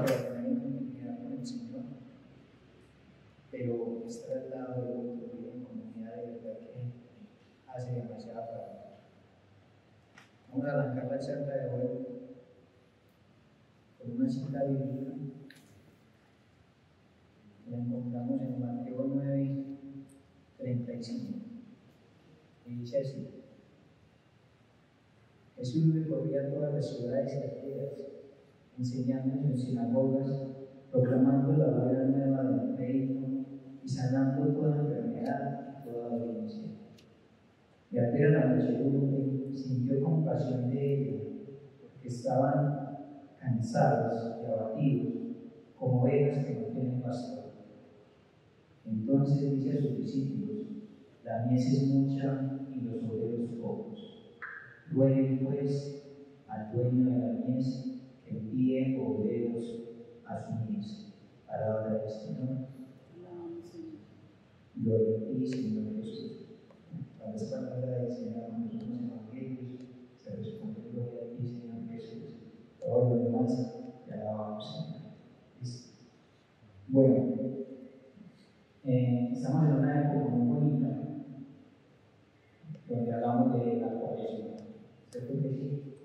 para tener una intimidad con el Señor, pero es traslado de otro, vivir en comunidad de verdad que hace demasiada falta. Vamos a arrancar la charla de hoy con una cita bíblica. La encontramos en Mateo 9:35. Y dice así: Jesús recorría todas las ciudades y aldeas, enseñando en sus sinagogas, proclamando la buena nueva del reino y sanando toda enfermedad y toda dolencia. Y al ver a la muchedumbre, sintió compasión de ellos, porque estaban cansados y abatidos, como ovejas que no tienen pastor. Entonces dice a sus discípulos: la mies es mucha y los obreros pocos. Rueguen pues al dueño de la mies que envíe obreros a su mies. Palabra del Señor. Gloria a ti, Señor Jesús. Cuando esta palabra del Señor con los evangelios se responde: gloria a ti, Señor Jesús. Todo lo demás te alabamos, Señor. Bueno, estamos en una época muy bonita donde hablamos de la Cuaresma, ¿cierto que sí?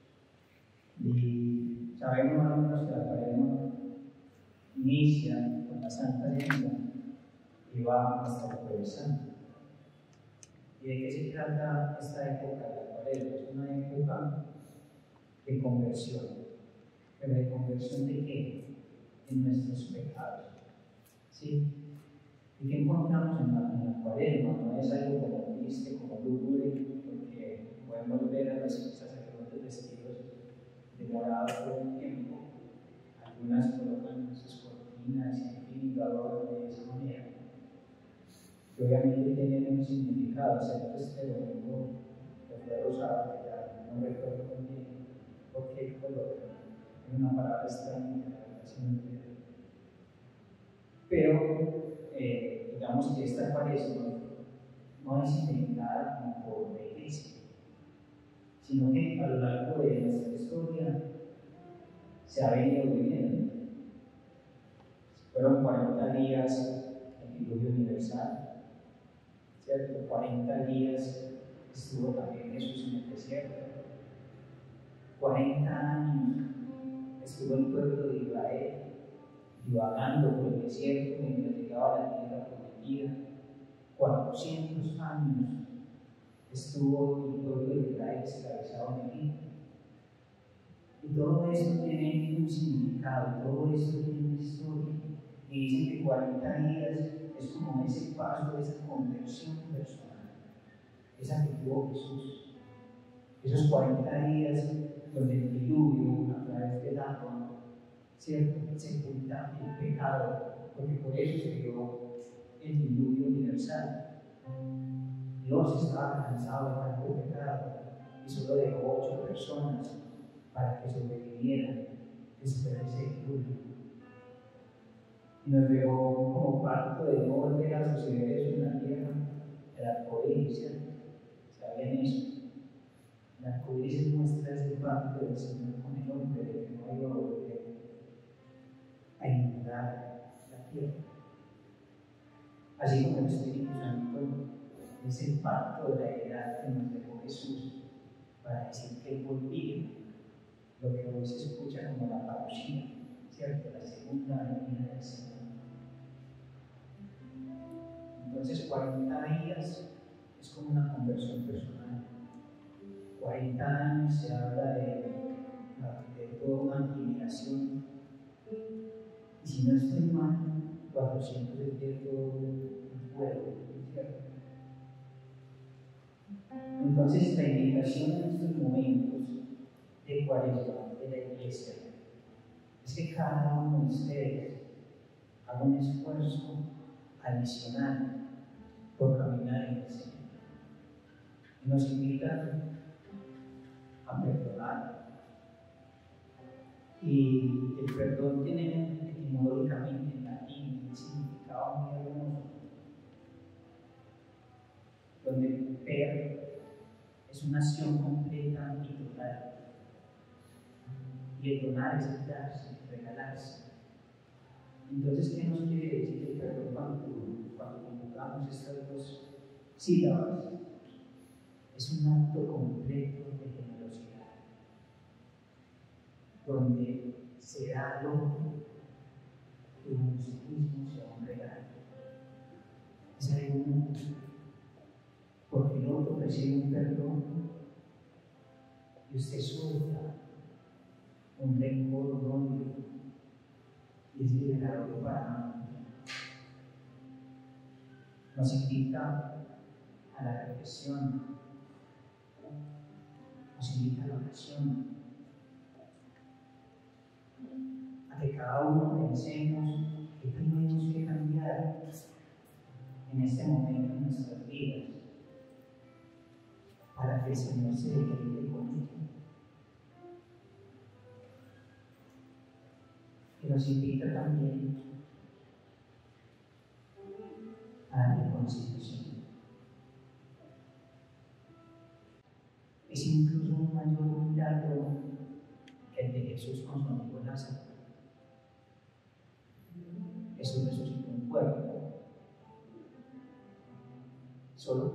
Y sabemos más o menos que la Cuaresma inicia con la Santa Cena y va hasta el Jueves Santo. ¿Y de qué se trata esta época de la Cuaresma? Es una época de conversión. ¿Pero de conversión de qué? En nuestros pecados. ¿Sí? ¿Y qué encontramos en la Cuaresma? No es algo como triste, como lúgubre, porque podemos ver a los sacerdotes vestidos de morado todo el tiempo. Algunas colocan sus cortinas y en fin, lo adornan de esa manera. Que obviamente tienen un significado, excepto este domingo que fue rosado, que ya no recuerdo muy bien por qué color, es una palabra extraña que la verdad se me olvidó. Pero digamos que esta Cuaresma no es inventada como por la Iglesia, sino que a lo largo de nuestra historia se ha venido viviendo. Fueron 40 días el diluvio universal, ¿cierto? 40 días estuvo también Jesús en el desierto. 40 años estuvo el pueblo de Israel divagando por el desierto mientras llegaba a la tierra prometida. 400 años estuvo el pueblo de Israel esclavizado en Egipto. Y todo esto tiene un significado, todo esto tiene una historia. Y dicen que 40 días es como ese paso, esa conversión personal, esa que tuvo Jesús. Esos 40 días donde el diluvio, a través del agua, ¿cierto?, sepulta el pecado, porque por eso se dio el diluvio universal. Dios estaba cansado de tanto pecado y solo dejó 8 personas para que sobrevivieran después de ese diluvio. Y nos dejó como pacto de no volver a suceder eso en la tierra, el arcoíris, ¿cierto? ¿Sabían eso? El arcoíris muestra ese pacto del Señor con el hombre, de que no iba a volver a inundar la tierra. Así como el Espíritu Santo es el pacto de la heredad que nos dejó Jesús para decir que Él volvía, lo que hoy se escucha como la parucía, ¿cierto? La segunda venida del Señor. Entonces 40 días es como una conversión personal. 40 años se habla de toda una admiración. Y si no estoy mal, 400 es de todo el pueblo, ¿cierto? Entonces la invitación en estos momentos de Cuaresma de la Iglesia es que cada uno de ustedes haga un esfuerzo adicional por caminar en el Señor. Y nos invita a perdonar. Y el perdón tiene etimológicamente en latín un significado muy hermoso, donde per es una acción completa y total. Y el donar es darse, regalarse. Entonces, ¿qué nos quiere decir el perdón cuando conjugamos estas dos sílabas? Es un acto completo de generosidad, donde se da al otro y uno sí mismo se da un regalo. Es algo mutuo, porque el otro recibe un perdón y usted suelta un rencor, un odio, y es liberador para ambos. Nos invita a la reflexión, nos invita a la oración, a que cada uno pensemos qué tenemos que cambiar en este momento en nuestras vidas para que el Señor se deleite con ello. Y nos invita también a la reconciliación. Es incluso un mayor milagro que el de Jesús con su amigo Lázaro. Jesús resucitó un cuerpo, solo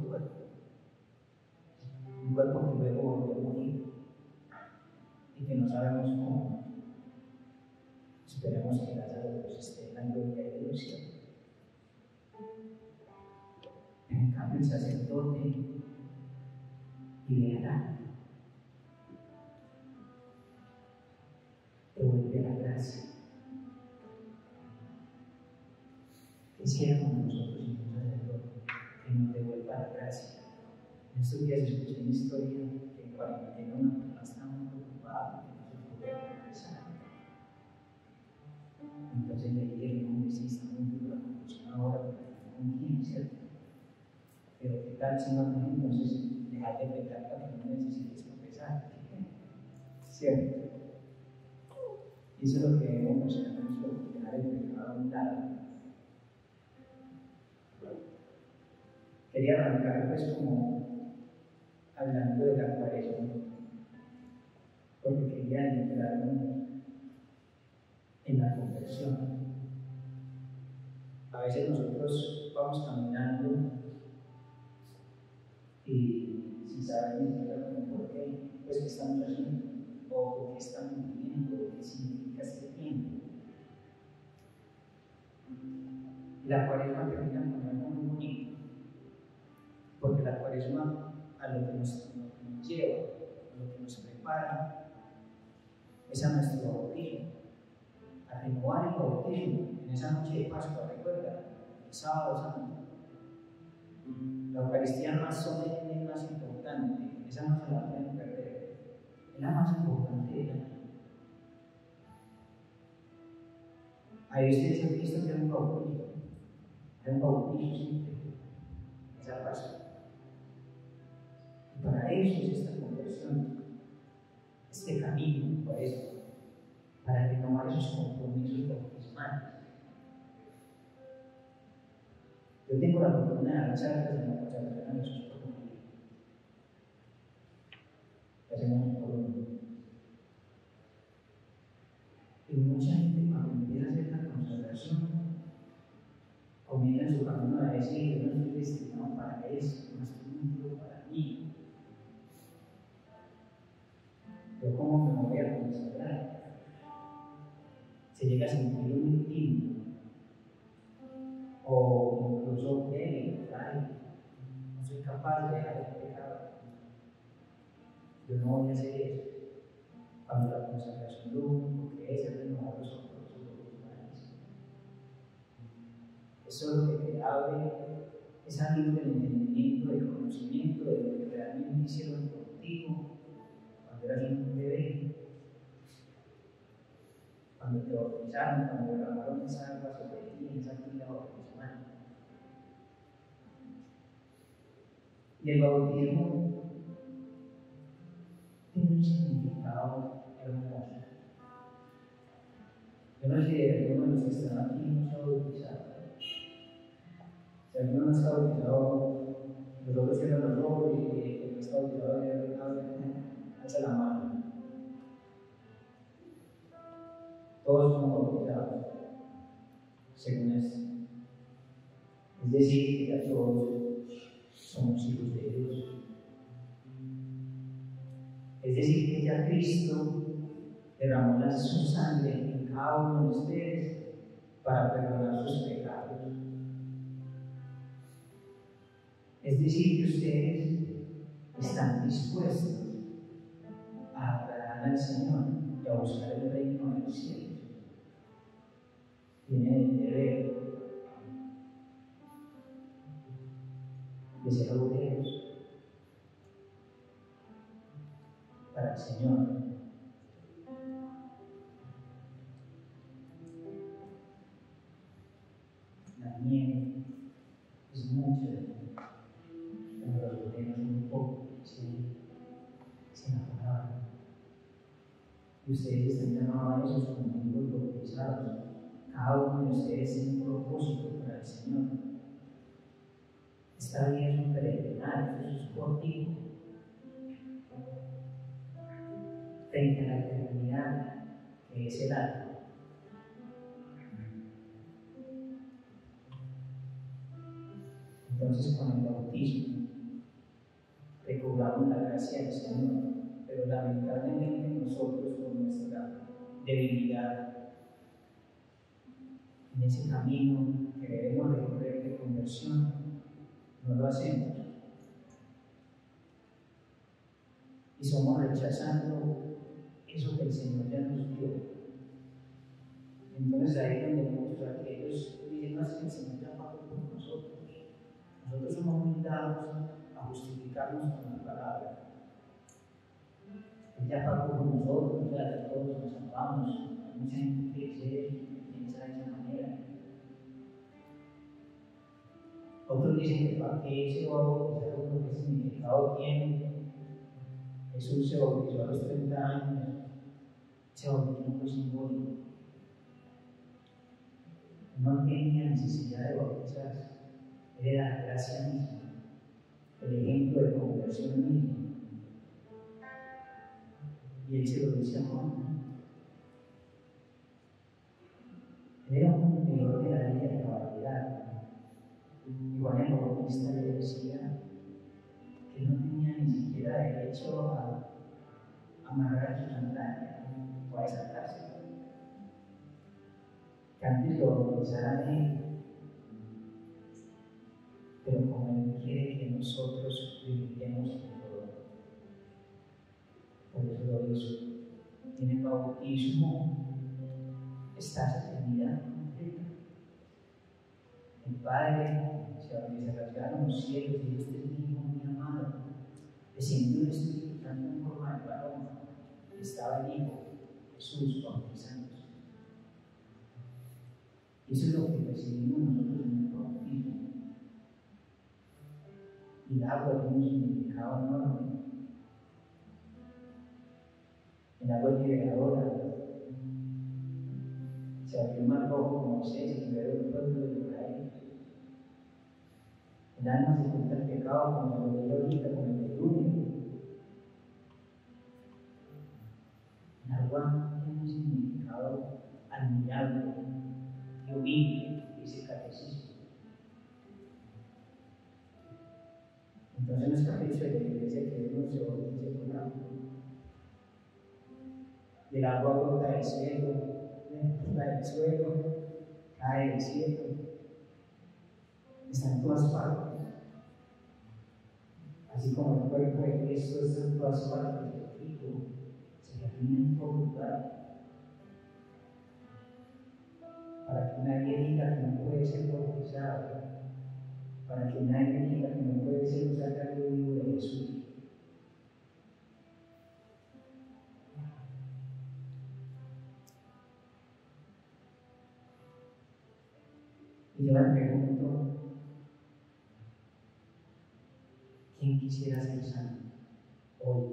un cuerpo que luego volvió a morir y que no sabemos cómo. Esperemos que Lázaro esté en la gloria de Dios. En cambio, el sacerdote liberará, devuelve la gracia. Quisiéramos nosotros, y un sacerdote, que nos devuelva la gracia. En estos días escuché una historia que en cuarentena una persona estaba muy preocupada porque no se podía regresar. Entonces le dijeron, hombre, sí, está muy dura la conclusión ahora, porque no confíen, ¿cierto? Pero ¿qué tal si no tiene entonces dejar de pecar para que no necesites confesar? ¿Cierto? Y eso es lo que debemos hacer nosotros, dejar el pecado a un lado. Quería arrancar pues como hablando de la cuaresma, porque quería entrarnos en la conversión. A veces nosotros vamos caminando y sin saber ni siquiera por qué, pues qué estamos haciendo, o qué estamos viviendo, o qué significa este tiempo. Y la cuaresma termina con algo muy bonito, porque la cuaresma a lo que nos lleva, a lo que nos prepara, es a nuestro bautismo, a renovar el bautismo en esa noche de Pascua, recuerda, el sábado santo. La Eucaristía más solemne y más importante, esa no se la pueden perder, es la más importante del año. Ahí ustedes han visto que hay un bautizo siempre, esa Pascua. Y para eso es esta conversión, este camino, por eso, para renovar esos compromisos bautismales. Yo tengo la fortuna de dar charlas en la consagración a Jesús por un día. Hacemos un Colombia. Y mucha gente cuando empieza a hacer la consagración, comienza en su camino a decir, yo no estoy destinado para eso, no estoy íntimo para mí. Yo cómo me voy a consagrar. Se llega a sentir un íntimo. O incluso débil, no soy capaz de dejar el pecado. Yo no voy a hacer eso. Cuando la consagración lo único que es renovar los compromisos bautismales. Eso es lo que te abre esa luz del entendimiento, del conocimiento de lo que realmente hicieron contigo cuando eras un bebé, cuando te bautizaron, cuando derramaron esa agua sobre ti en esa pila bautismal. Y el bautismo tiene un significado hermoso. Yo no sé si alguno de los que están aquí no se ha bautizado. Si alguno no está bautizado, nosotros cierran los ojos y el que no está bautizado alza la mano. Todos somos bautizados. según esto. Es decir, que ya todos somos hijos de Dios. Es decir, que ya Cristo derramó su sangre en cada uno de ustedes para perdonar sus pecados. Es decir, que ustedes están dispuestos a agradar al Señor y a buscar el reino de los cielos. Tienen el deber de ser obreros para el Señor. La miel es mucho de pero los obreros un poco, sin la palabra. Y ustedes están llamados a eso como hijos bautizados. Cada uno de ustedes tiene un propósito para el Señor. Esta vida es un peregrinaje, eso es cortico. Frente a la eternidad, que es el alma. Entonces, con el bautismo, recobramos la gracia del Señor, pero lamentablemente nosotros, por nuestra debilidad, en ese camino que debemos recorrer de conversión, no lo hacemos. Y somos rechazando eso que el Señor ya nos dio. Entonces ahí es donde muchos aquellos dicen, no, es que el Señor ya pagó por nosotros. Nosotros somos muy dados a justificarnos con la palabra. Él ya pagó por nosotros, ya todos nos amamos. Hay mucha gente que dice eso, que piensa de esa manera. Otros dicen que para qué se va a bautizar uno, qué significado tiene. Jesús se bautizó a los 30 años, se bautizó fue simbólico. No tenía necesidad de bautizarse, era la gracia misma, el ejemplo de conversión misma. Y él se lo dice a Juan. Él era un cumplidor de la ley de cabalidad. Y Juan el Bautista le decía que no tenía ni siquiera derecho a amarrar su sandalia o a desatarse. Que antes lo bautizaran él, pero como él quiere que nosotros vivamos en todo. Por eso lo hizo. En el bautismo está esa eternidad completa. El Padre se rasgaron los cielos y este es mi Hijo muy amado. Descendió el Espíritu Santo en forma de varón. Estaba el Hijo, Jesús, bautizándose. Eso es lo que recibimos nosotros en el bautismo. Y el agua tiene un significado enorme. El agua es liberadora. Se abrió el mar rojo como Moisés y liberó el pueblo de Israel. El alma se cuenta el pecado como se lo veía ahorita con el diluvio. El agua tiene un significado admirable y humilde, dice el catecismo. Entonces no es capricho de la iglesia que uno se bautice con agua. Y el agua brota del cielo, cae del cielo, está en todas partes. Así como el cuerpo de Cristo está en todas partes del trigo, se refina en todo lugar. Para que nadie diga que no puede ser bautizado, para que nadie diga que no puede ser un sagrario vivo de Jesús. Y yo me pregunto, ¿quién quisiera ser santo hoy?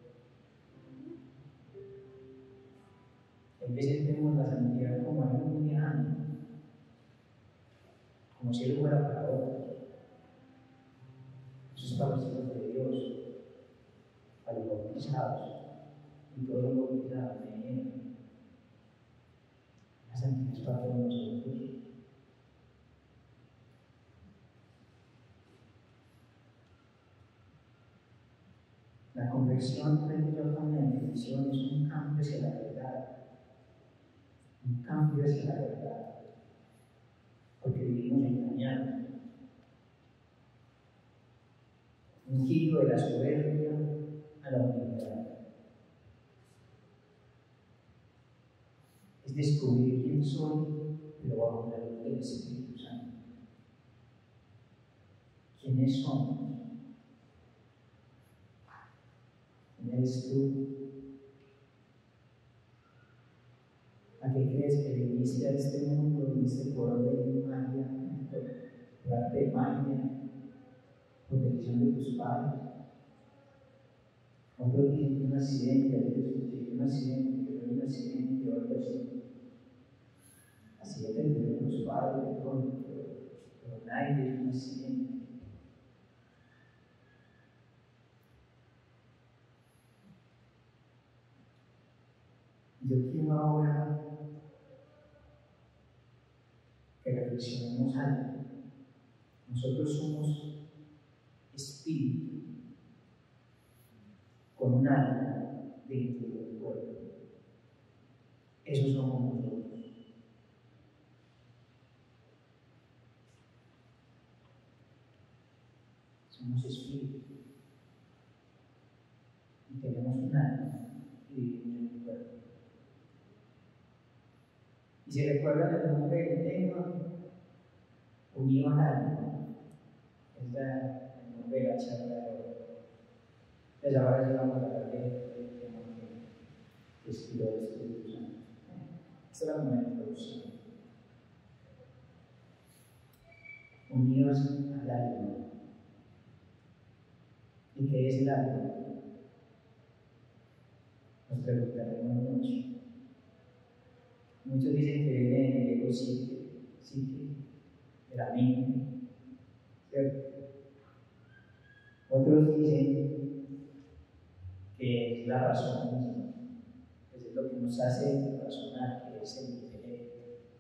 En vez de vemos la santidad como algo muy lejano, como si él fuera para otros. Eso es para los hijos de Dios, para los bautizados, y todos los bautizados de él. La santidad es para todos nosotros. conversión, creo yo, con la definición, es un cambio hacia la verdad. Un cambio hacia la verdad. Porque vivimos engañados. Un giro de la soberbia a la humildad. Es descubrir quién soy, pero bajo la luz del Espíritu Santo. ¿Quiénes somos? ¿Quién eres tú? ¿A qué crees que viniste a este mundo? ¿Viniste por orden de magia? ¿Por arte de magia? ¿Por decisión de tus padres? Otros dicen un accidente, otros dicen un accidente, que fue un accidente, o algo así. Accidente de los padres, de todo, pero nadie es un accidente. Yo quiero ahora que reflexionemos algo. Nosotros somos espíritu con un alma dentro del cuerpo. Eso somos nosotros. Somos espíritu y tenemos un alma y vivimos en el cuerpo. Y si recuerdan el nombre del tema, unido al alma, es el nombre de la charla de hoy. Entonces ahora sí vamos a hablar del tema que inspiró el Espíritu Santo. Esta es la primera introducción. Unidos al alma. ¿Y qué es el alma? Nos preguntaremos mucho. Muchos dicen que viene del griego psique, de la mente, ¿cierto? Otros dicen que es la razón misma, que es lo que nos hace razonar, que es el intelecto.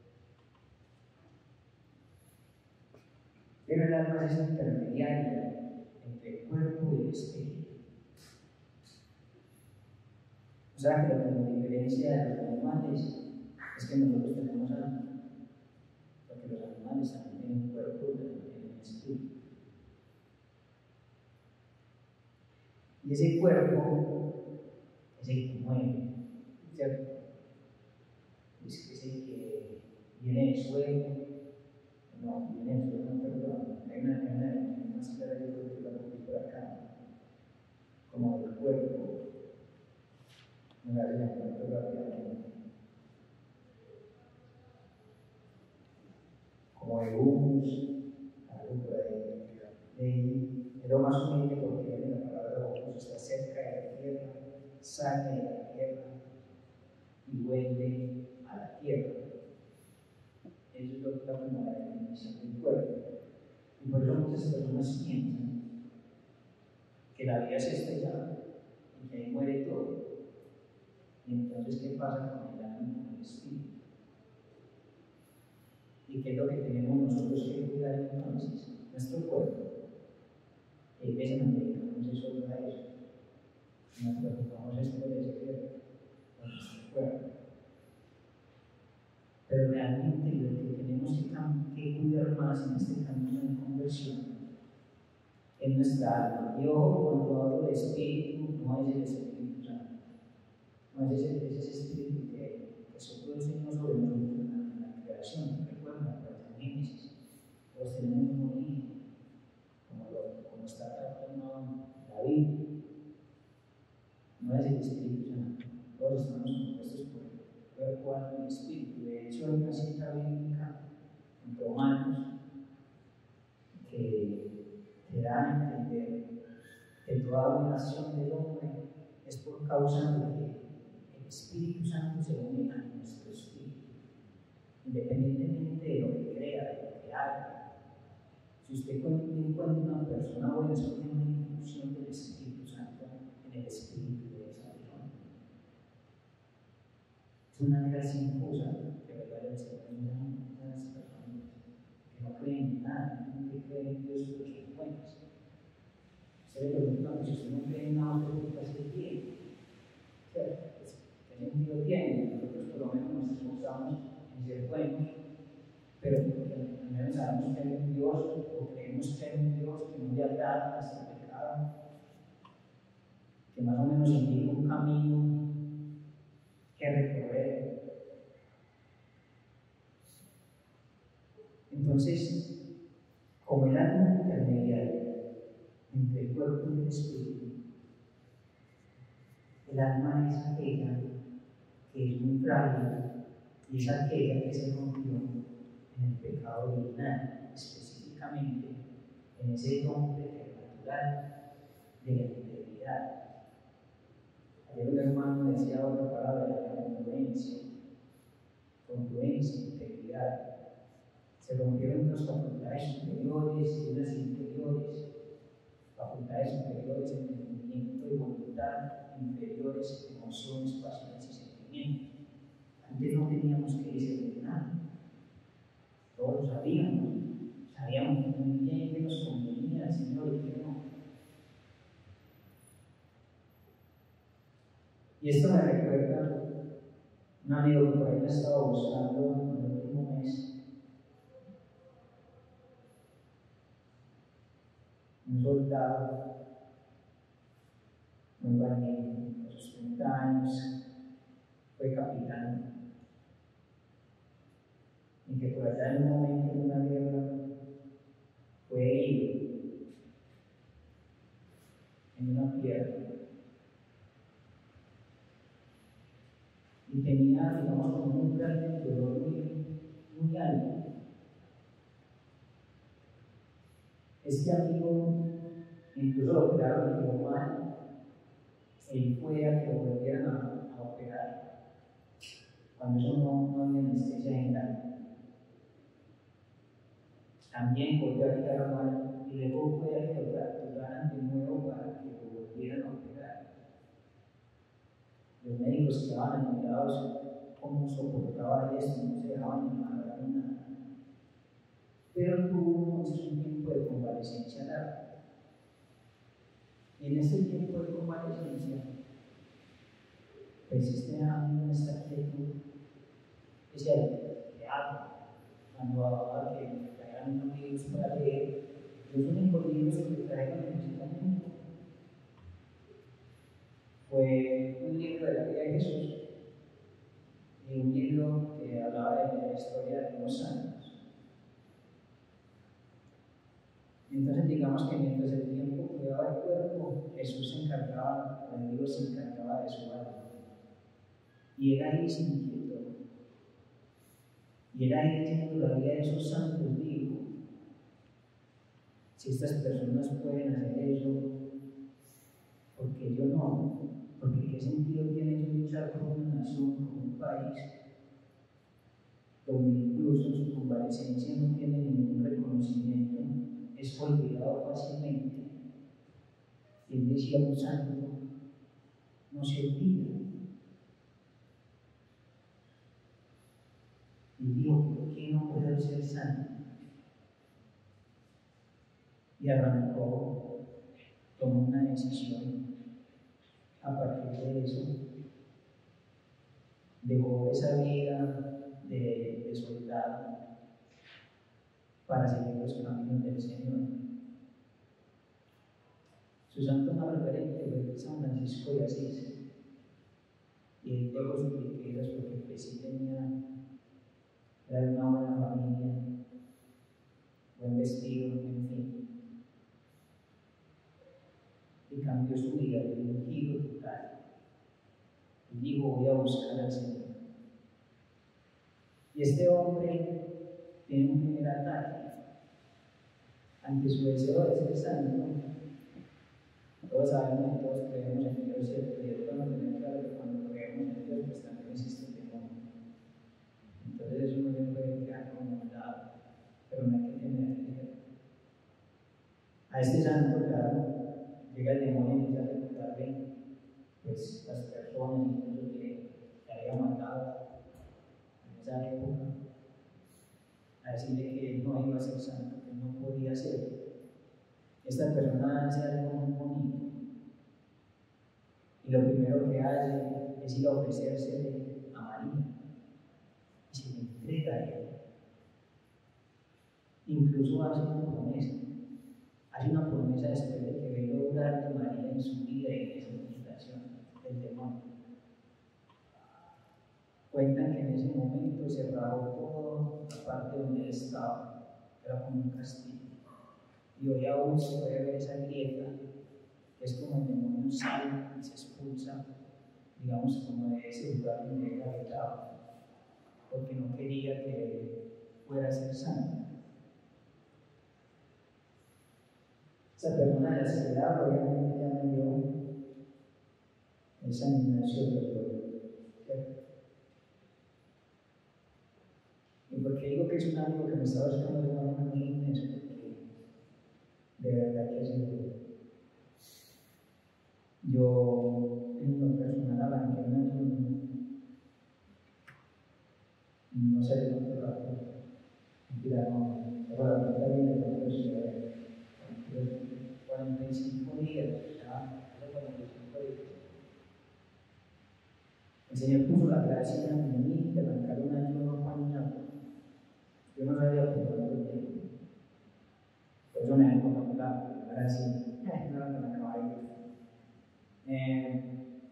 Pero el alma es intermediaria entre el cuerpo y el espíritu. O sea que lo que nos diferencia de los animales es que nosotros tenemos alma, porque los animales también tienen un cuerpo y también tienen un espíritu. Y ese cuerpo es el que mueve, ¿cierto? Es el que viene del suelo, no, viene del suelo, no, perdón, hay una escala de creo que la cogí por acá, como del cuerpo, me la voy a encontrar rápidamente, como de humus, algo por ahí, es lo más humilde porque viene la palabra humus, está cerca de la tierra, sale de la tierra y vuelve a la tierra. Eso es lo que la primera definición del cuerpo. Y por eso muchas personas piensan que la vida es estrellada y que ahí muere todo. Y entonces, ¿qué pasa con el alma y con el espíritu? ¿Y qué es lo que tenemos nosotros que cuidar entonces? Nuestro cuerpo. Y hay veces nos dedicamos solo a eso. Nos preocupamos es por ese cuerpo, por nuestro cuerpo. Pero realmente lo que tenemos que cuidar más en este camino de conversión es nuestra alma. Y ojo, cuando hablo de espíritu, no es el Espíritu Santo. No es ese espíritu que sopló el Señor sobre nosotros en la creación. Recuerda, en Génesis, todos tenemos un origen, como está plasmado en la Biblia. No es el Espíritu Santo. Todos estamos compuestos por el cuerpo, alma y espíritu. De hecho, hay una cita bíblica en Romanos que da a entender que toda dominación del hombre es por causa de que el Espíritu Santo se une a nuestro espíritu, independientemente de lo que crea, de lo que haga. Si usted encuentra una persona buena, es porque hay una infusión del Espíritu Santo en el espíritu de esa persona. Es una gracia infusa que regala el Señor a las personas que no creen en nada, que creen en Dios, pero son buenas. Usted No, pues si usted no cree en nada, usted puede hacer bien. ¿Cierto? Pues, ¿qué sentido tiene? Nosotros por lo menos nos esforzamos en ser buenos, pero porque al menos sabemos que hay un Dios, o creemos que hay un Dios que no le agrada nuestro pecado, que más o menos indica un camino que recorrer. Entonces, como el alma intermediaria entre el cuerpo y el espíritu, el alma es aquella que es muy frágil y es aquella que se rompió en el pecado original, específicamente en ese don preternatural de la integridad. Ayer un hermano decía otra palabra, la congruencia, integridad. Se rompieron unas facultades superiores y unas inferiores, facultades superiores, entendimiento y voluntad, inferiores, emociones, pasiones y sentimientos. Antes no teníamos que disciplinar, todos lo sabíamos muy bien que nos convenía el Señor y que no. Y esto me recuerda un amigo que por ahí me estaba buscando en el último mes. Un soldado muy valiente, a sus 30 años, fue capitán. Y que por allá en un momento de una guerra fue herido en una pierna. Y tenía, digamos, como un umbral de dolor muy alto. Este amigo, incluso lo operaron y quedó mal. Él fue a que lo volvieran a operar, cuando eso no había anestesia general. También volvió a quedar mal y luego fue a que lo fracturaran de nuevo para que lo volvieran a operar. Los médicos estaban admirados cómo soportaba esto, no se dejaban amarrar ni nada. Pero tuvo entonces un tiempo de convalecencia largo. Y en ese tiempo de convalecencia, pues este ánimo, esta quietud, decía, ¿qué hago? Cuando hablaba que me trajeran unos libros para leer, los únicos libros que me trajeron en ese momento fue un libro de la vida de Jesús y un libro que hablaba de la historia de los santos. Entonces, digamos que mientras el tiempo cuidaba el cuerpo, Jesús se encargaba, o el libro se encargaba de su alma. Y él ahí se inquietó. Y él ahí leyendo la vida de esos santos dijo: si estas personas pueden hacer eso, ¿por qué yo no? Porque ¿qué sentido tiene yo luchar por una nación, por un país, donde incluso en su convalecencia no tiene ningún reconocimiento, es olvidado fácilmente? Y él decía: un santo no se olvida. Y dijo: ¿por qué no poder ser santo? Y arrancó, tomó una decisión. A partir de eso, dejó esa vida de soldado para seguir los caminos del Señor. Su santo más referente fue San Francisco de Asís. Y él dejó sus riquezas porque pues sí era una buena familia, buen vestido, en fin. Y cambió su vida, le dio un giro total. Y dijo: voy a buscar al Señor. Y este hombre tiene un primer ataque ante su deseo de ser santo. Todos sabemos y todos creemos en Dios, ¿cierto? Y es bueno tener claro que cuando creemos en Dios, pues también existe el demonio. Entonces eso no se puede quedar como un lado, pero no hay que tener miedo. A este santo, claro, llega el demonio y empieza a recordarle pues las personas incluso que había matado en esa época, a decirle que él no iba a ser santo, que no podía ser. esta persona hace algo muy bonito y lo primero que hace es ir a ofrecerse a María y se le entrega a ella. Incluso hace una promesa después de que ve lograr de María en su vida y en esa tentación del demonio. Cuentan que en ese momento se rajó todo la parte donde él estaba, era como un castillo. Y hoy aún se puede ver esa grieta, que es como el demonio sale y se expulsa, digamos, como de ese lugar donde él habitaba, porque no quería que fuera a ser santo. Esa persona desesperada obviamente ya no dio esa animación del pueblo. ¿Y por qué digo que es un amigo que me estaba buscando de una manera muy inmensa? Porque de verdad que ha sido duro. Yo, en lo personal, arranqué un ayuno, no sé de cuánto rato, mentira, no, pero la verdad viene de cuánto se ve, 45 días, ya, 45 días. El Señor puso la gracia en mí de arrancar un ayuno pañado. Yo no sabía por cuánto tiempo. Por eso me dejó con la gracia, no era que me acababa de ir.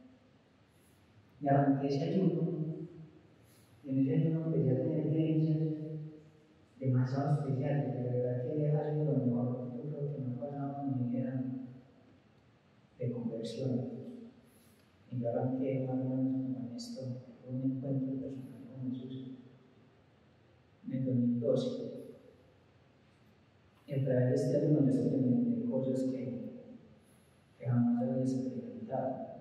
Y arranqué ese ayuno, y en ese ayuno empecé a tener vivencias demasiado especiales. De verdad que ha sido lo mejor, yo creo que me ha pasado en mi vida de conversión. Y yo arranqué más o menos como en esto, un encuentro personal con Jesús en el 2012. Y a través de este ayuno yo experimenté cosas que jamás había experimentado.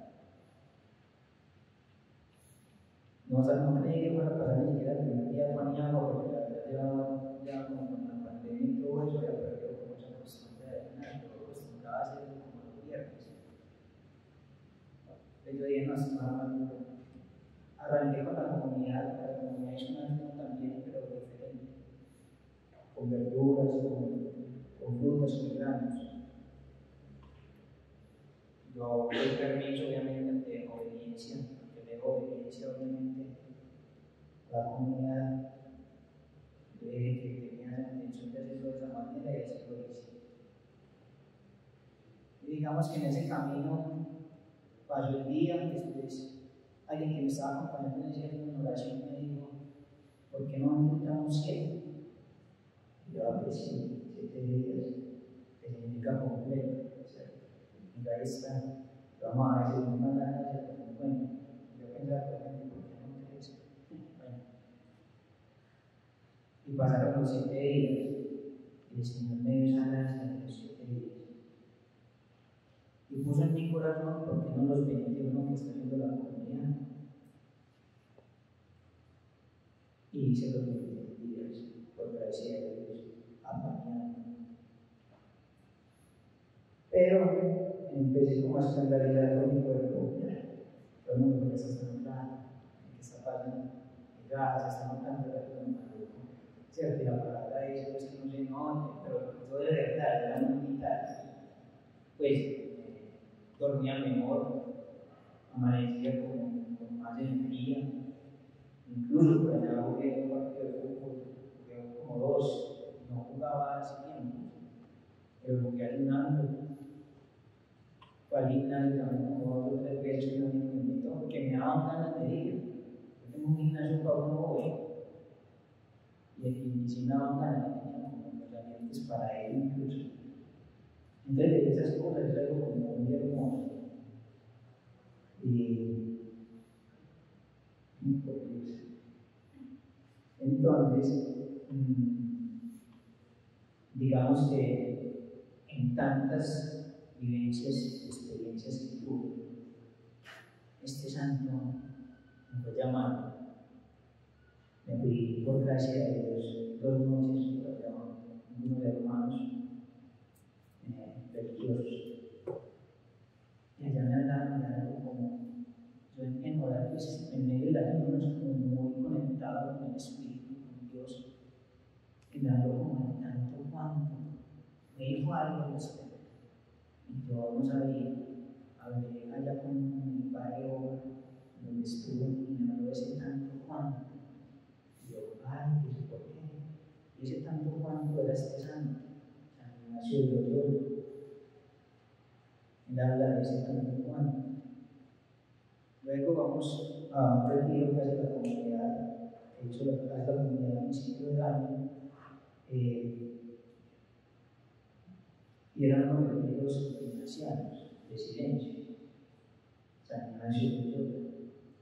No creí que fuera a pasar ni siquiera el primer día pañado, porque la verdad ya como con la pandemia y todo eso, había perdido como esa costumbre de ayunar, yo acostumbraba a hacerlo como los viernes. Entonces yo dije, no, esto va más duro. Arranqué con la comunidad hizo un ayuno también, pero diferente, con verduras, con frutas, con granos. Yo doy permiso, obviamente, de obediencia, porque le doy obediencia, obviamente, a la comunidad. Yo dije que tenía la intención de hacerlo de esa manera y así lo hice. Y digamos que en ese camino pasó el día, después alguien que me estaba acompañando en ese día en oración me dijo, ¿por qué no intentamos 7? Y yo, pues sí, 7 días, que significa completo, ¿cierto? Y ahí está. Vamos a ver si nos mandan a hacer como bueno. Yo pensaba, por ejemplo, ¿por qué no crees? Bueno. Y pasaron los 7 días. Y el Señor me dio esa gracia de los 7 días. Y puso en mi corazón, porque no los 21 que está haciendo la comunidad. Y hice los 21 días, por gracia de Dios, apañado. Pero empecé como a escandalizar con mi cuerpo. Todo el mundo empieza a estar notando, ¿qué está pasando? Ya se está notando la cosa maluco. Cierto, y la palabra dice pues, que no se note, pero todo de verdad, era muy vital. Pues dormía mejor, amanecía con más energía. Incluso por allá jugué un partido de fútbol, jugué como 2, no jugaba hace tiempo, pero jugué ayunando. Fue al gimnasio también como 2 o 3 veces que no me invitó, porque me daban ganas de ir. Yo tengo un gimnasio para uno hoy, y sí me daban ganas, tenía como los ambientes para ir incluso. Entonces, de esas cosas es algo como muy hermoso. Y entonces, digamos que en tantas vivencias, experiencias que tuve, este santo me fue llamado. Me fui por gracia de Dios 2 noches por allá, unos hermanos religiosos. Y allá me hablaron de algo como, yo en orar, pues en medio de la ayuno es como muy conectado con el Espíritu, con Dios, y me habló como de tanto cuanto. Me dijo algo al respecto. yo no sabía, hablé allá con mi padre donde estuve y me habló de ese tanto Juan. Y yo, ay, ¿y por qué? Y ese tanto Juan era este santo, San Ignacio de Loyola. Él habla de ese tanto Juan. Luego vamos a un retiro que hace la comunidad, que hizo la comunidad a principio del año, y eran unos retiros ignacianos, de silencio, San Ignacio de Loyola.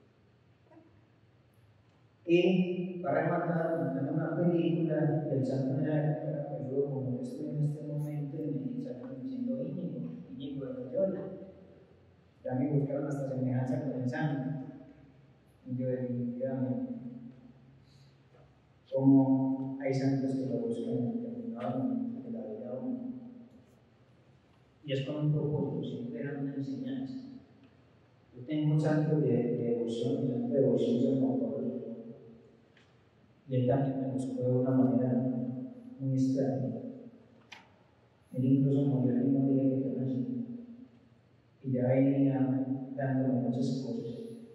Y para rematar, montaron una película del santo de la época, pero yo, como yo estoy en este momento, me salieron diciendo Íñigo de Loyola. Ya me buscaron hasta semejanza con el santo. Y yo definitivamente, como hay santos que lo buscan en determinado momento de la vida de uno. Y es con un propósito, siempre era una enseñanza. Yo tengo un santo de devoción, mi santo de devoción es Juan Pablo. Y él también me buscó de una manera muy extraña. Él incluso murió el mismo día que yo nací. Y ya venía dándome muchas cosas.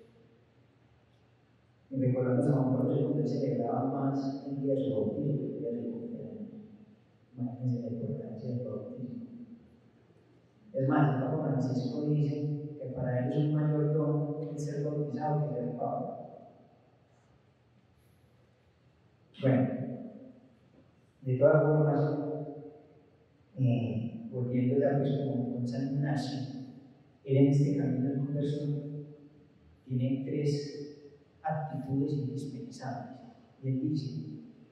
Y recordando a Juan Pablo II, él celebraba más el día de su bautismo que el día de su cumpleaños. Imagínense la importancia del bautismo. Es más, el Papa Francisco dice que para él es un mayor don el ser bautizado que ser Papa. Bueno, de todas formas, volviendo ya pues con San Ignacio, él en este camino de conversión tiene tres actitudes indispensables. Y él dice,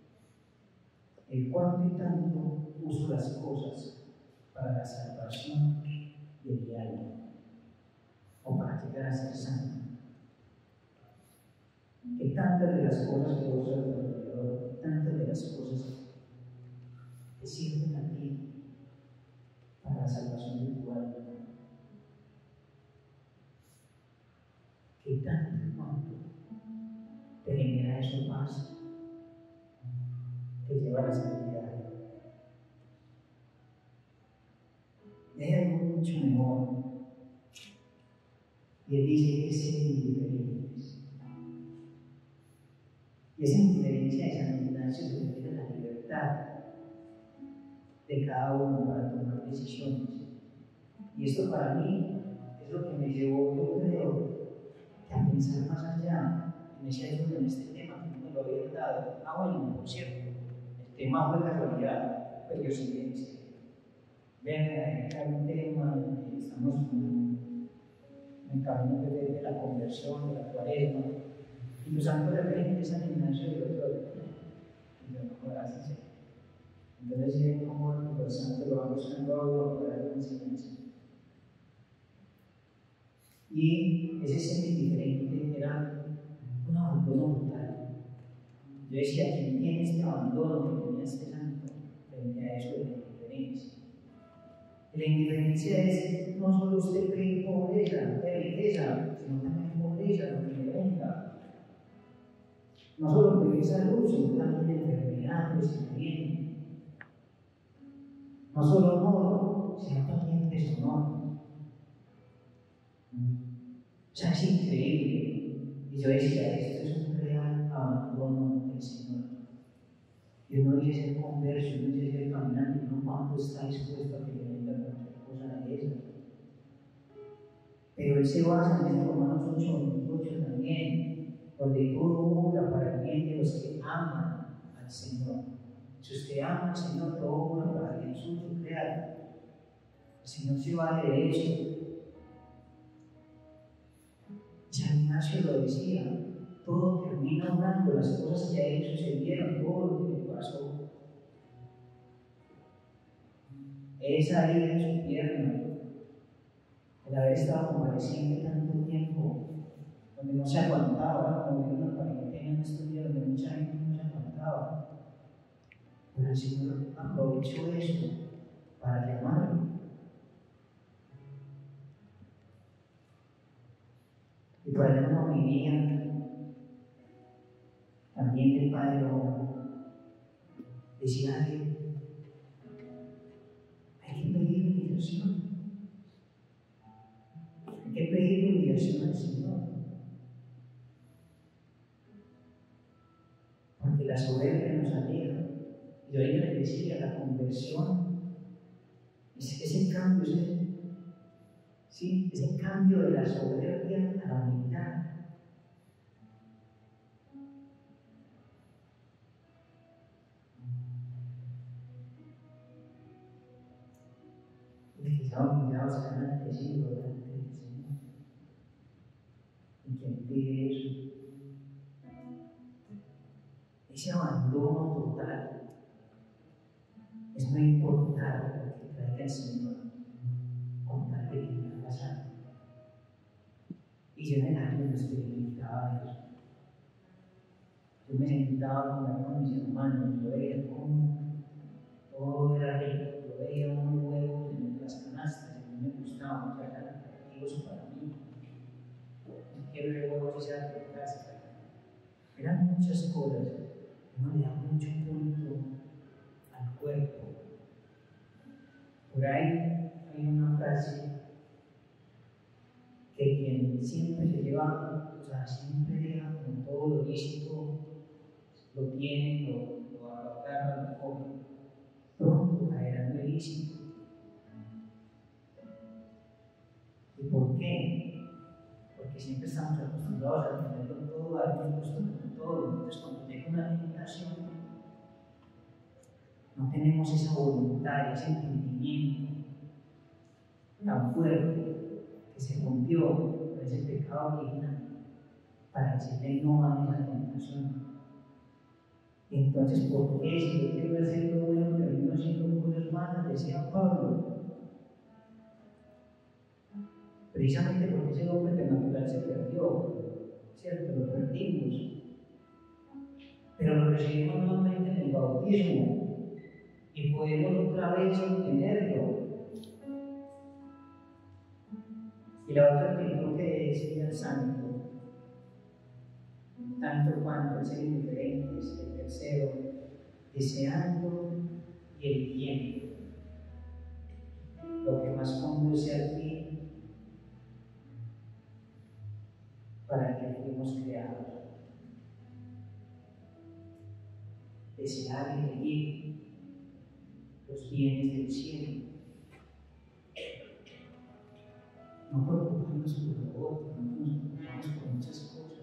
el cuánto y tanto uso las cosas para la salvación de mi alma, o para llegar a ser santo. Que tantas de las cosas que uso alrededor, tantas de las cosas que sirven a ti para la salvación de tu alma, que tanto y cuánto te genera eso paz, te lleva a la santidad. Y hay algo mucho mejor. Y él dice que ser indiferentes. Y esa indiferencia de San Ignacio se refiere a la libertad de cada uno para tomar decisiones. Y esto para mí es lo que me llevó, yo creo, a pensar más allá en este tema que no me lo habían dado. Bueno, por cierto, el tema fue casualidad, pero yo sí pensé. Vean, hay un tema, estamos en el camino de la conversión, de la cuaresma, y los santos referentes San Ignacio de Loyola. Y yo no puedo así. Entonces, ven cómo los santos lo van buscando a uno para dar una enseñanza. Y ese ser indiferente era un abandono total. Yo decía, ¿quién tiene este abandono que tenía este santo frente a eso de la indiferencia? La indiferencia es no solo usted pedir pobreza, de riqueza, sino también pobreza, lo que le venga. No solo pedir salud, sino también enfermedades que vienen. No solo honor, sino también deshonor. O sea, es increíble. Y yo decía, esto es un real abandono del Señor. Y uno dice ser converso, uno dice ser caminante, uno cuánto está dispuesto a que le venga cualquier cosa de esa. Pero él se basa en Romanos 8:28 también, donde todo obra para el bien de los que aman al Señor. Si usted ama al Señor, todo obra para el bien suyo creado. El Señor se vale de eso. San Ignacio lo decía, todo termina obrando, las cosas que a él sucedieron, todo lo que le pasó. Esa herida en su pierna, el haber estado convaleciente tanto tiempo, donde no se aguantaba, como vino una cuarentena en estos días donde mucha gente no se aguantaba. Pero el Señor aprovechó eso para llamarlo. Y por allá como vivía, también el Padre decía que hay que pedir humillación. soberbia nos aleja. Y yo ahí les decía, la conversión, ese cambio, ese cambio de la soberbia a la humildad. Porque quizá humillamos delante del Señor, y quien pide eso, ese abandono total, es no importar lo que traiga el Señor, con tal de que me ha pasado. Y yo en el año no experimentaba eso. Yo me sentaba con mis hermanos, yo veía cómo todo era rico, yo veía unos huevos en las canastas, y a mí me gustaban, ya eran atractivos para mí. Yo quiero ver huevos y sea de casa. Eran muchas cosas, uno le da mucho punto al cuerpo. Por ahí hay una frase que quien siempre se lleva, o sea, siempre deja con todo lo lícito, lo tiene, lo agarra, lo coge, pronto caerá en lo ilícito. ¿Y por qué? Porque siempre estamos acostumbrados a tenerlo todo, a darnos gusto con todo. Entonces, cuando llega una tentación, no tenemos esa voluntad, ese entendimiento tan fuerte que se rompió por ese pecado original para decirle no a esa tentación. Y entonces, ¿por qué? Si yo quiero hacer lo bueno, termino haciendo cosas malas, decía Pablo. Precisamente porque ese hombre natural se perdió, ¿cierto? Lo perdimos. Pero lo recibimos nuevamente en el bautismo y podemos otra vez obtenerlo. Y la otra actitud que decía el santo, tanto cuanto el ser indiferentes, el tercero, deseando y eligiendo lo que más conduce al fin para el que fuimos creados. Desear y elegir los bienes del cielo. No preocuparnos por lo otro, no nos preocupamos por muchas cosas.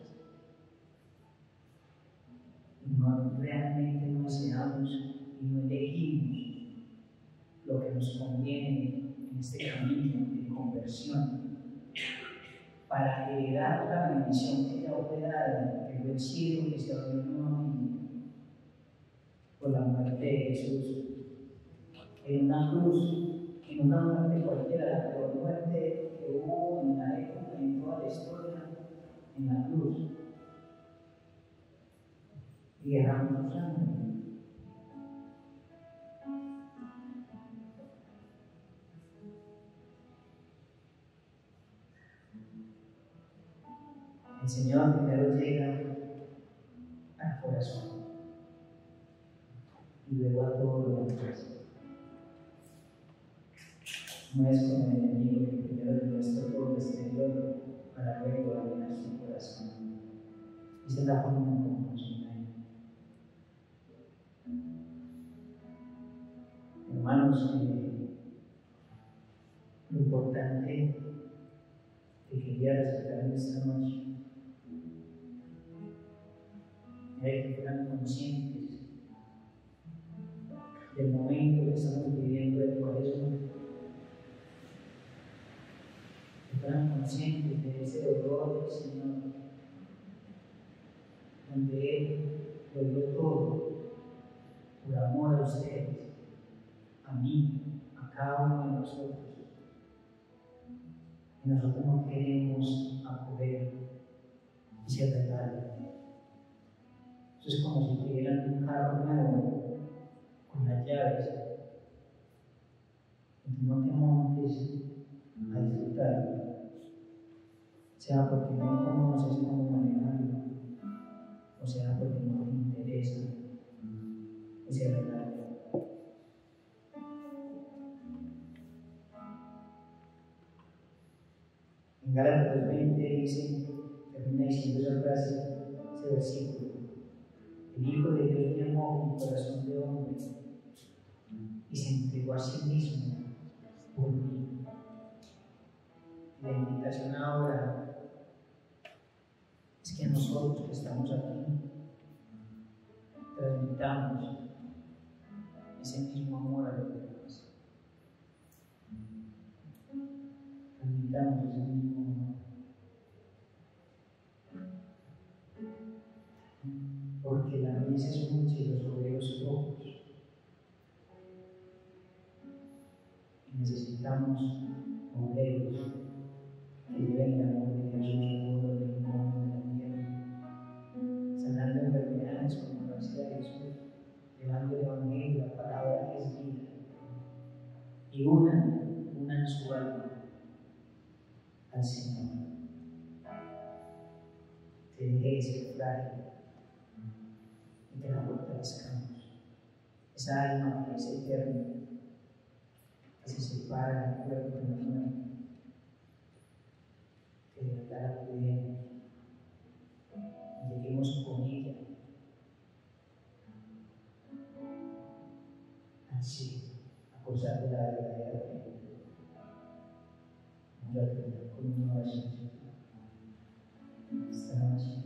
No, realmente no deseamos y no elegimos lo que nos conviene en este camino de conversión para heredar la bendición que ya fue dada, que fue el cielo que se abrió nuevamente por la muerte de Jesús en una cruz, en una muerte cualquiera, la peor muerte que hubo en la época, en toda la historia, en la cruz. Y derramó sangre. El Señor primero llega al corazón y luego a todo lo demás. No es como el enemigo que primero demuestra todo lo exterior para luego dominar su corazón. Esa es la forma como nos engaña. Hermanos, lo importante que quería resaltar en esta noche era que fueran conscientes del momento que estamos viviendo de Cuaresma, que fueran conscientes de ese dolor del Señor, donde Él lo dio todo por amor a ustedes, a mí, a cada uno de nosotros. Y nosotros no queremos acoger ese regalo. Eso es como si tuvieran un carro nuevo con las llaves. Y no te montes a disfrutarlo, sea porque no conoces cómo manejarlo, o sea porque no te interesa ese regalo. En Gálatas 2:20 dice, termina diciendo esa frase, ese versículo: el Hijo de Dios me amó nosotros que estamos aquí transmitamos ese mismo amor a los demás. Transmitamos ese mismo amor. Porque la mies es mucha y los obreros pocos. Y necesitamos obreros que lleven el amor de Jesús a todos los rincones de la tierra, sanando enfermedades como lo hacía Jesús, llevando el evangelio, la palabra que es vida, y unan su alma al Señor. Que deje de ser frágil y que la fortalezcamos. Esa alma que es eterna, que se separa del cuerpo de la muerte, que de verdad la cuidemos y lleguemos con ella al cielo, a gozar de la verdadera plenitud. Vamos a terminar con una oración esta noche.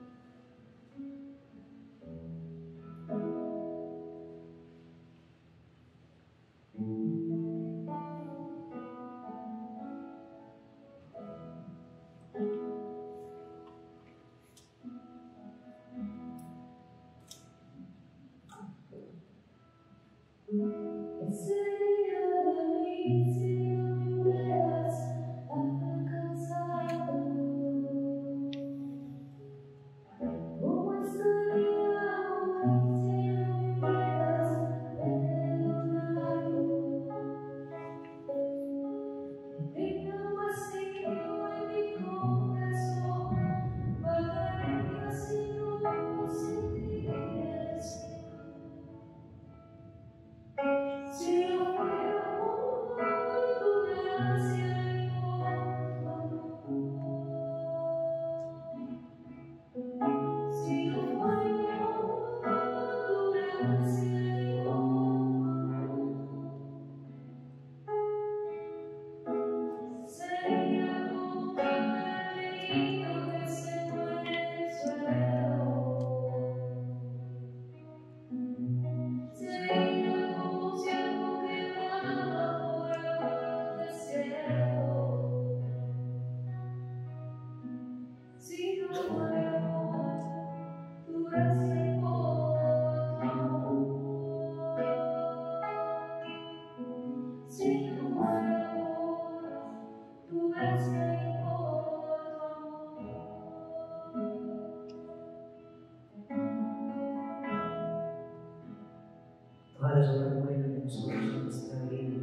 Todas las obras buenas de nosotros en nuestra vida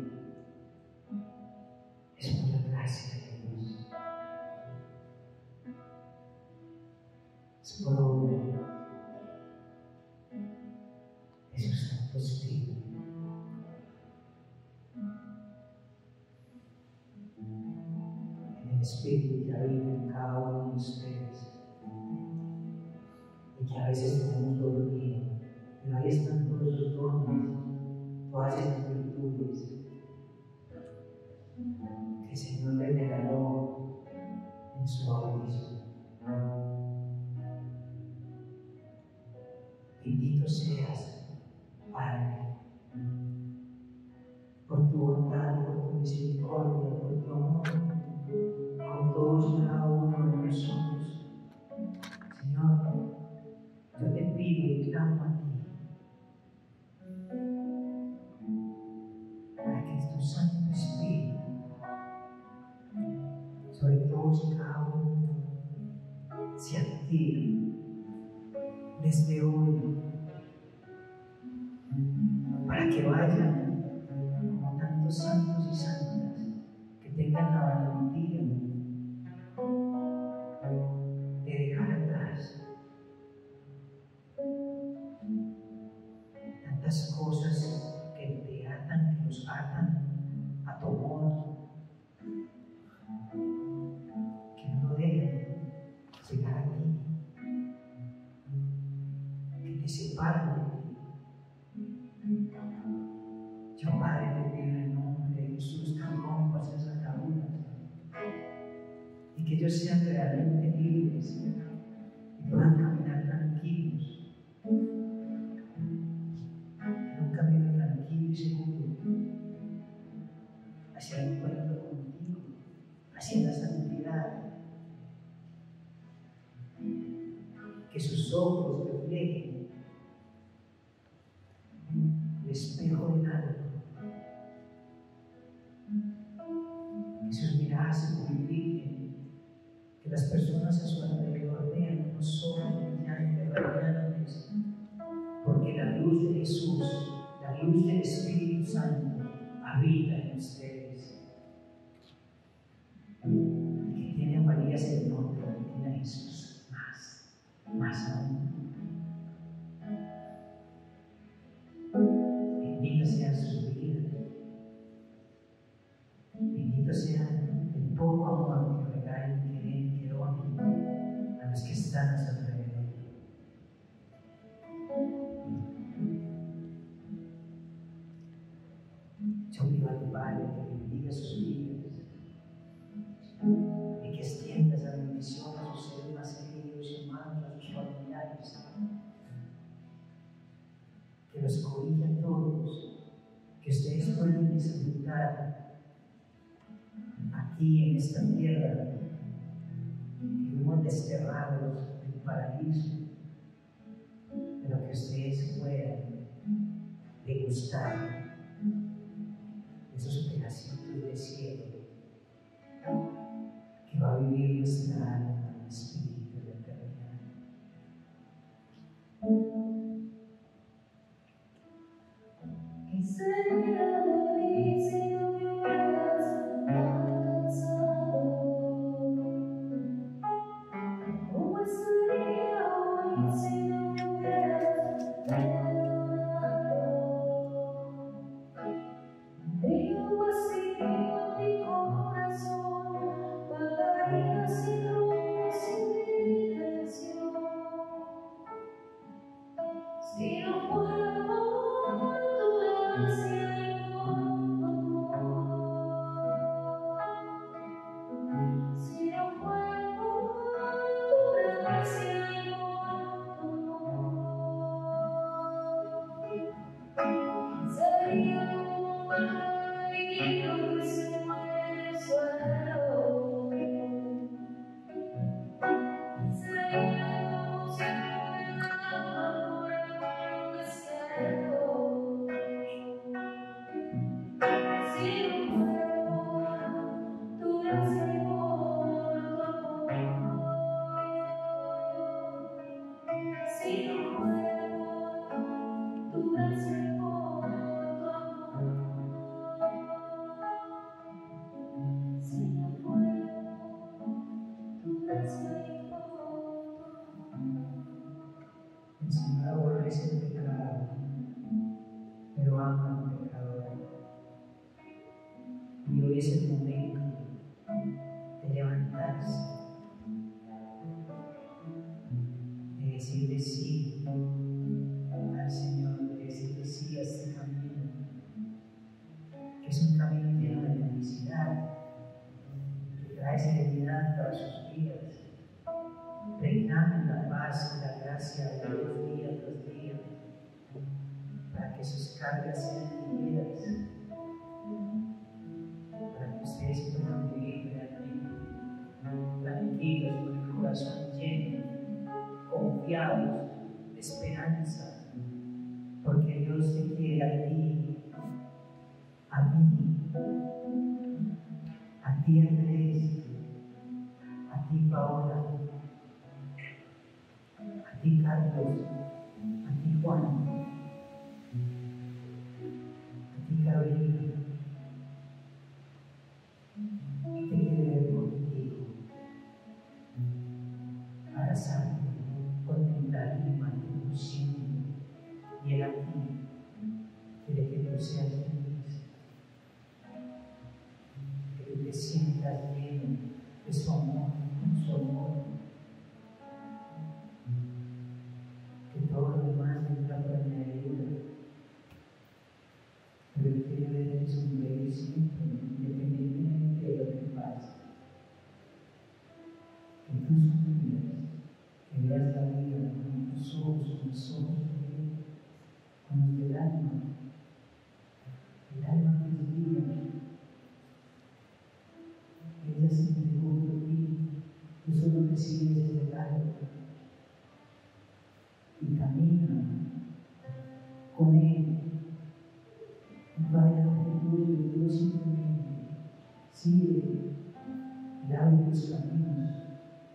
es por la gracia de Dios, es por obra de su Santo Espíritu. En el Espíritu que habita en cada uno de ustedes y que a veces tenemos dormido, pero ahí están todos los dones, todas esas virtudes que el Señor le regaló en su bautismo. Bendito seas, Padre, por tu bondad, por tu misericordia, por tu amor, con todos y cada uno de nosotros. Señor, yo te pido y clamo a ti para que tu Santo Espíritu sobre todos y cada uno se active desde hoy, para que vayan como tantos santos y santas que tengan la valentía de dejar atrás tantas cosas que te atan, que los atan a tu amor, que no lo dejan llegar a ti, que te separan de ti. Yo, Padre, te pido en el nombre de Jesús que rompas esas ataduras y que ellos sean realmente libres y puedan las personas a su alrededor vean unos ojos brillantes, radiantes, porque la luz de Jesús, la luz del Espíritu Santo habita en ustedes. El que tiene a María es el nombre, el que tiene a Jesús más aún. Bendito sea sus vidas, bendito sea el poco amor que regalen, que den, que donen a los que están a su alrededor. Yo pido al Padre que bendiga sus vidas y que extienda esa bendición a sus seres más queridos y hermanos, a sus familiares, que los cobije a todos, que ustedes puedan disfrutar aquí en esta tierra, que fuimos desterrados del paraíso, pero que ustedes puedan degustar esos pedacitos de cielo que va a vivir nuestra alma, el espíritu de la eternidad. ¿Qué sería de mí si no me hubieras alcanzado? ¿Cómo estaría hoy si no me hubieras perdonado? Digo vacío en mi corazón, vagaría sin rumbo, sin dirección. Si no fuera por tu gracia y por tu amor, si no fuera por tu gracia y por tu amor, sería como un pajarito que se muere en el suelo. Sería como si fuera por el desierto. Si no fuera por tu gracia y por tu amor, si no fuera por tu gracia y por tu amor, si no fuera por tu gracia y por tu amor. El Señor aborrece el pecado, pero ama al pecador. Y hoy es el momento de levantarse, de decirle sí al Señor, de decirle sí a este camino, que es un camino lleno de felicidad, que trae serenidad para sus vidas. Reclamen la paz y la gracia de Dios día tras día, para que sus cargas sean ligeras, para que ustedes puedan vivir realmente tranquilos, con el corazón lleno, confiados, de esperanza, porque Dios te quiere a ti, a mí, a ti Andrés, a ti Paola, a ti Carlos, a ti Juan, a ti Carolina. Te quiere ver contigo, abrazarte, contemplarte y mantener siempre. Y Él a ti quiere que tú seas feliz, que tú te sientas lleno de su amor, con su amor, que todo lo demás vendrá por añadidura, pero Él quiere verte sonreír siempre, independientemente de lo que pase. Que tú sonrías, que veas la vida con tus ojos, con los ojos de Dios, con los del alma que es vida. Ella se entregó por ti, tú solo recibes el regalo y camina con Él. No vayas a tuyo, tú simplemente sigue y abre tus caminos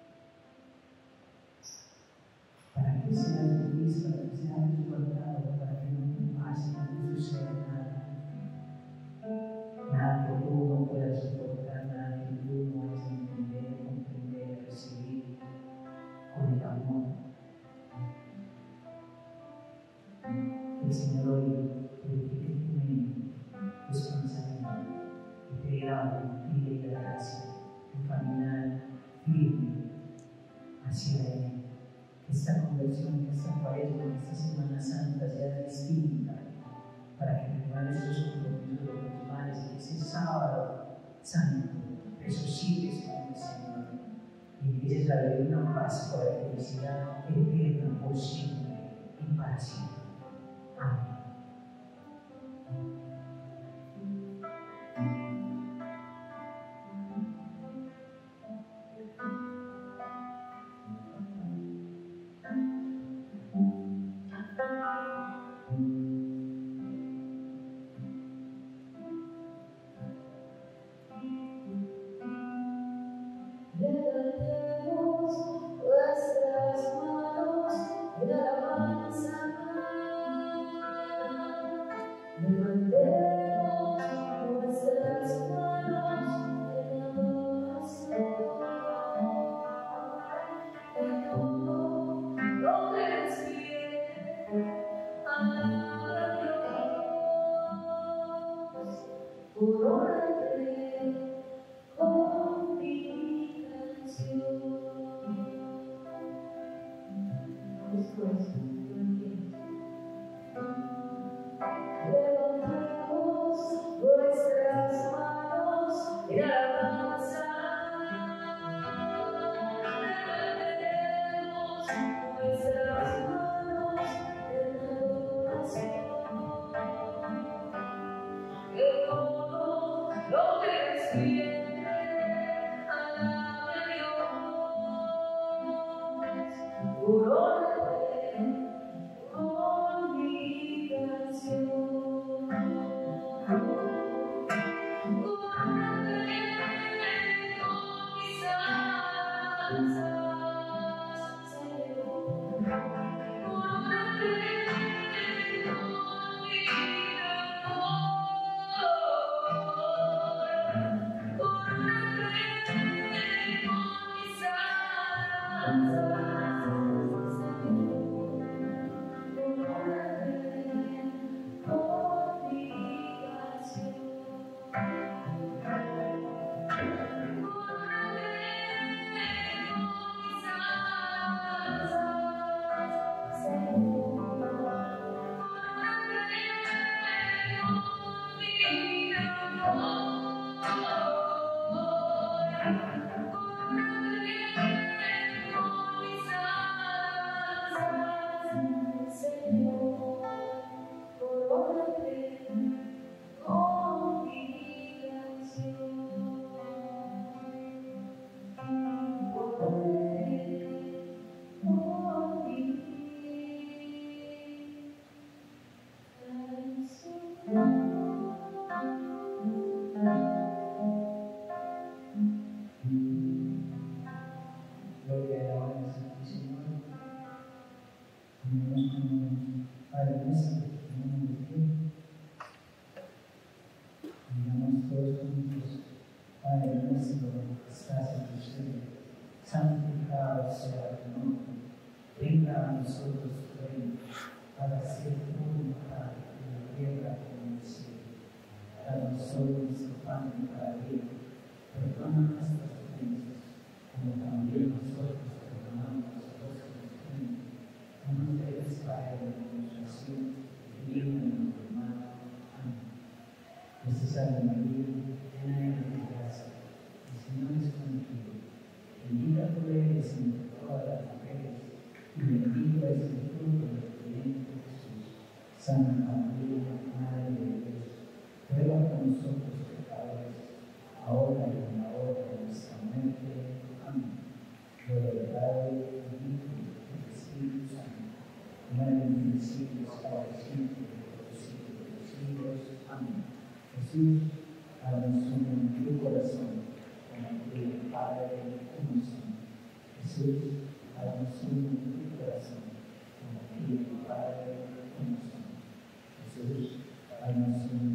Señor hoy purifique tu mente, tus pensamientos, y te dé la valentía y la gracia de caminar firme hacia Él. Que esta conversión, que esta cuaresma, que esta Semana Santa sea distinta, para que renueven estos compromisos bautismales y que ese sábado santo resucites con el Señor y empieces a vivir una Pascua de felicidad eterna por siempre y para siempre. Amén. Santificado sea tu nombre, venga a nosotros tu reino, hágase tu voluntad en la tierra como en el cielo. Danos hoy nuestro pan de cada día, perdona nuestras ofensas, como también nosotros perdonamos a los que nos ofenden. No nos dejes caer en la tentación, y líbranos del mal. Amén. Dios te salve María, llena eres de gracia, el Señor es contigo. Bendita tú eres entre todas las mujeres, y bendito es el fruto de tu vientre Jesús. Santa María, Madre de Dios, ruega por nosotros pecadores, ahora y en la hora de nuestra muerte. Amén. Gloria al Padre, al Hijo y al Espíritu Santo, como era en el principio, ahora y siempre, por los siglos de los siglos. Amén. Jesús, háganos uno en tu corazón, como tú el Padre. Jesús, háganos uno en tu corazón, como ti, Padre, como son. Jesús, háganos uno